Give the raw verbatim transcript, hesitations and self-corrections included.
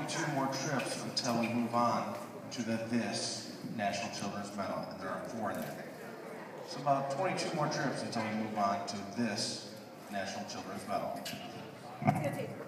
twenty-two more trips until we move on to the this National Children's Medal, and there are four in there. So about twenty-two more trips until we move on to this National Children's Medal.